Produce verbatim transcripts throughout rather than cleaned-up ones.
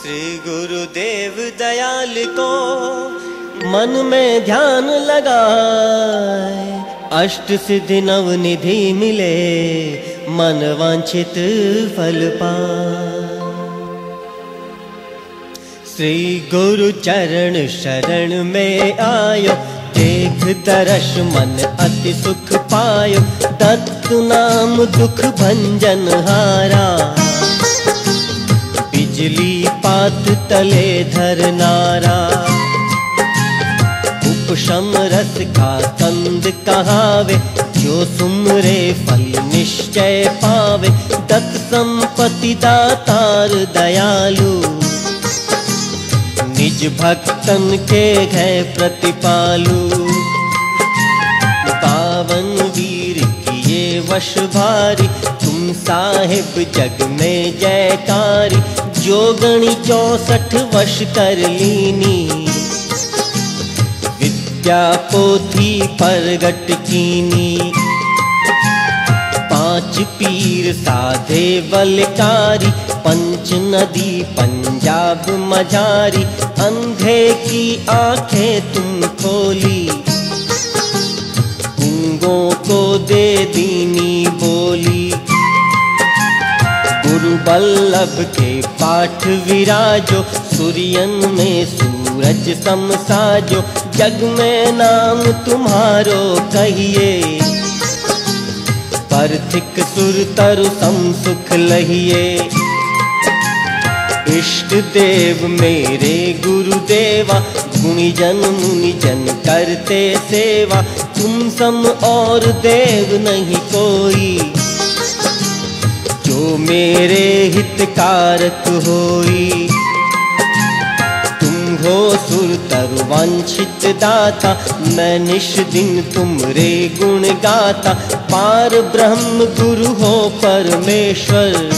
श्री गुरुदेव दयाल को मन में ध्यान लगाए, अष्ट सिद्धि नव निधि मिले, मन वांछित फल पाए। श्री गुरु चरण शरण में आयो, देख दर्श मन अति सुख पायो। दत्त नाम दुख भंजन हारा, बिजली पात तले धर नारा। उपशम रस का कंद कहावे, जो सुमरे फल निश्चय पावे। दत्त संपत्ति दातार दयालु, निज भक्तन के है प्रतिपालु। पावन वीर किए वश भारी, तुम साहिब जग में जयकारी। जोगणी चौसठ वश कर लीनी, विद्या पोथी परगट कीनी। पांच पीर साधे बलकारी, पंच नदी पंजाब मझारी। अंधे की आंखें तुम खोली, गूंगों को दे दीनी बोली। गुरु बल्लभ के पाठ विराजो, सूर्यन में सूरज सम साजो। जग में नाम तुम्हारो कहिए, पार्थिक सुर तरु सम सुख लहिए। इष्ट देव मेरे गुरुदेवा, गुणीजन मुनिजन करते सेवा। तुम सम और देव नहीं कोई, जो मेरे हितकारक होई। तुम हो सुर तरु वांछित दाता, मैं निश दिन तुमरे गुण गाता। पार ब्रह्म गुरु हो परमेश्वर,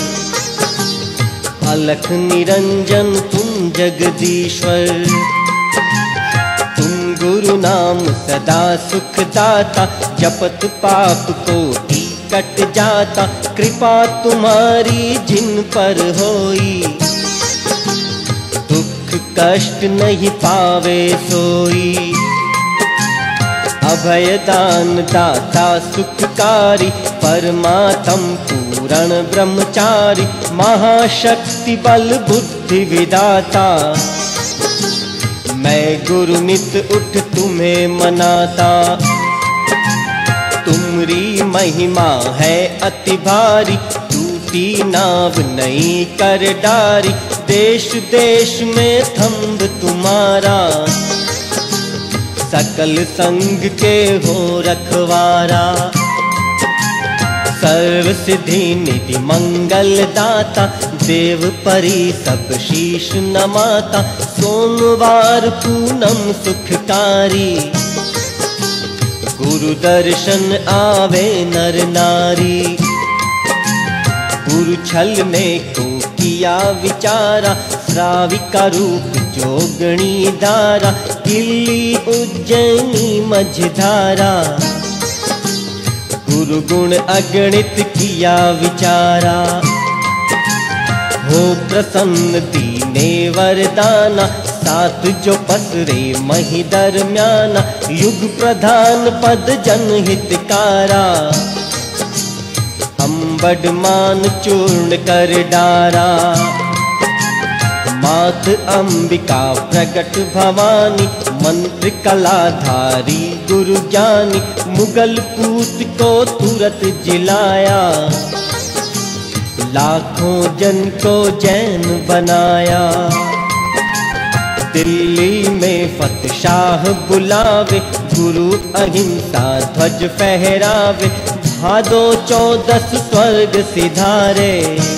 अलख निरंजन तुम जगदीश्वर। तुम गुरु नाम सदा सुख दाता, जपत पाप कोटि कट जाता। कृपा तुम्हारी जिन पर होई, दुख कष्ट नहीं पावे सोई। अभय दान दाता सुखकारी, परमात्म पूर्ण ब्रह्मचारी। महाशक्ति बल बुद्धि विदाता, मैं गुरु नित उठ तुम्हें मनाता। तुमरी महिमा है अति भारी, टूटी नाव नहीं कर डारी। देश देश में थंब तुम्हारा, सकल संग के हो रखवारा। सर्व सिद्धि निधि मंगल दाता, देव परी सब शीश नमाता। सोमवार पूनम सुखकारी, गुरु दर्शन आवे नर नारी। गुरु छल में को किया विचारा, श्राविका रूप जोगणी धारा। दिल्ली उज्जैनी मझधारा, गुरु गुण अगणित किया विचारा। हो प्रसन्न दीने वरदाना, सात जो पसरे मही दरम्याना। युग प्रधान पद जनहितकारा, अंबड मान चूर्ण कर डारा। मात अंबिका प्रकट भवानी, मंत्र कलाधारी गुरु ज्ञानी। मुगल पूत को तुरत जिलाया, लाखों जन को जैन बनाया। दिल्ली में फत शाह बुलावे, गुरु अहिंसा ध्वज फहरावे। भादो चौदस स्वर्ग सिधारे,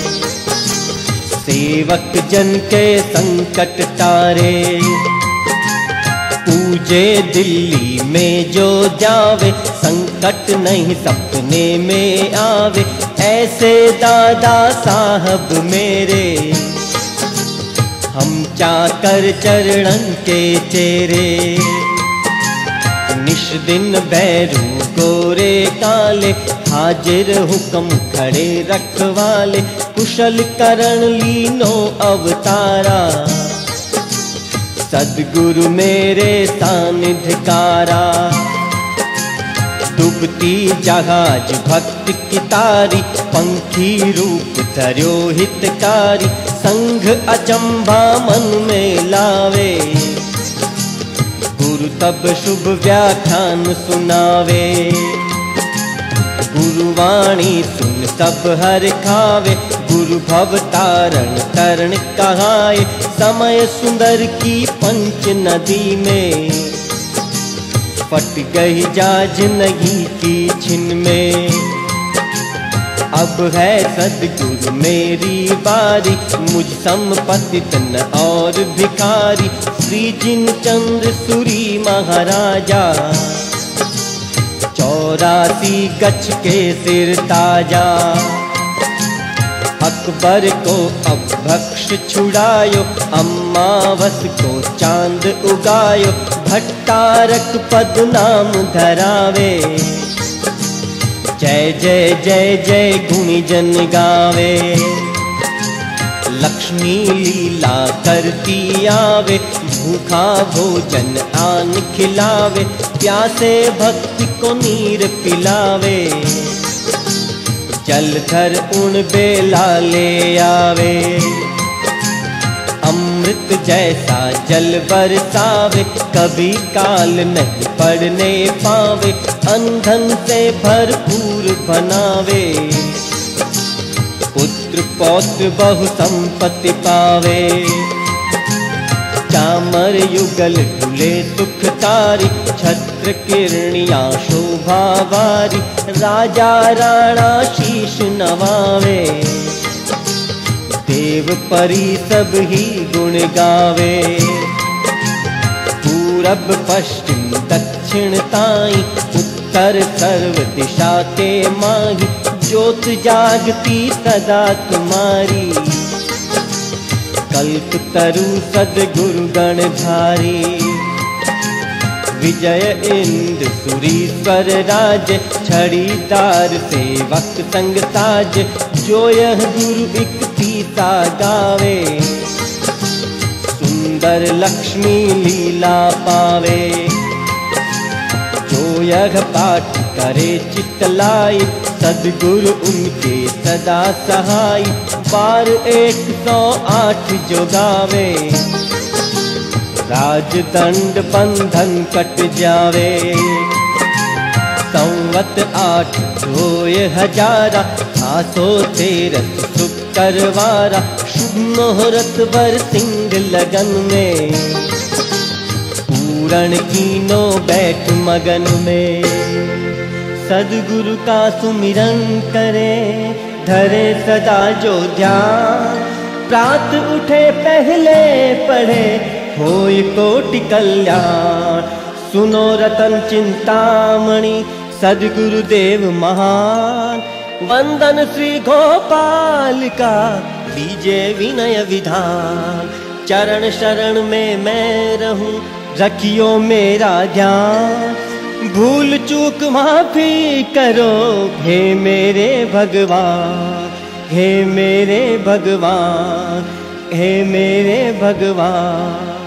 सेवक जन के संकट तारे। पूजे दिल्ली में जो जावे, संकट नहीं सपने में आवे। ऐसे दादा साहब मेरे, हम चाकर चरणन के चेरे। निश दिन बैरू गोरे काले, हाजिर हुक्म खड़े रखवाले, कुशल करण लीनो अवतारा, सद्गुरु मेरे सानिध्यकारा। डूबती जहाज भक्त की तारी, पंखी रूप धर्यो हितकारी, संघ अचंभा मन में लावे, गुरु तब शुभ व्याख्यान सुनावे। गुरुवाणी सुन सब हर खावे, गुरु भव तारण तरण कहाए, समय सुंदर की पंच नदी में, फट गई जाज नहीं की छिन में। अब है सद्गुरु मेरी बारी, मुझ सम पतित न और भिखारी, श्री जिन चंद्र सूरी महाराजा, चौरासी गछ के सिर ताजा। अकबर को अब भक्ष छुड़ायो, अम्मावस को चांद उगायो, भट्टारक पद नाम धरावे, जय जय जय जय गुणी जन गावे। लक्ष्मी लीला करती आवे, भूखा भोजन आन खिलावे, प्यासे भक्ति को नीर पिलावे, जलधर उन बेला ले आवे। अमृत जैसा जल बरसावे, कभी काल नहीं पड़ने पावे, अंधन से भरपूर बनावे, पुत्र पौत्र बहु संपत्ति पावे। चामर युगल डुले सुखकारी, छत्र किरणियां शोभा वारी, राजा राणा शीश नवावे, देव परी सब ही गुण गावे। पूरब पश्चिम दक्षिण ताई, उत्तर सर्व दिशा के माही, ज्योत जागती सदा तुम्हारी, कल्प तरु सद्गुरु गणधारी। विजय इंद्र सुरीश्वर राज, छड़ीदार सेवक संग साज, जो यह गुरु इकतीसा गावे, सुंदर लक्ष्मी लीला पावे। जो यह पाठ करे चितलाई, सद्गुरु उनके सदा सहाय, बार एक सौ आठ जो गावे, राजदंड बंधन कट जावे। संवत आठ जोय हजारा, आसो तेरस सुख करवारा, शुभ मुहूर्त बर सिंह लगन में, पूरण कीनो बैठ मगन में। सद्गुरु का सुमिरन करे, धरे सदा जो ध्यान, प्रात उठे पहले पढ़े, होय कोटि कल्याण। सुनो रतन चिंतामणि, सद्गुरुदेव महान, वंदन श्री गोपाल का दीजे विनय विधान। चरण शरण में मैं रहूं, रखियो मेरा ध्यान, भूल चूक माफी करो हे मेरे भगवान, हे मेरे भगवान, हे मेरे भगवान।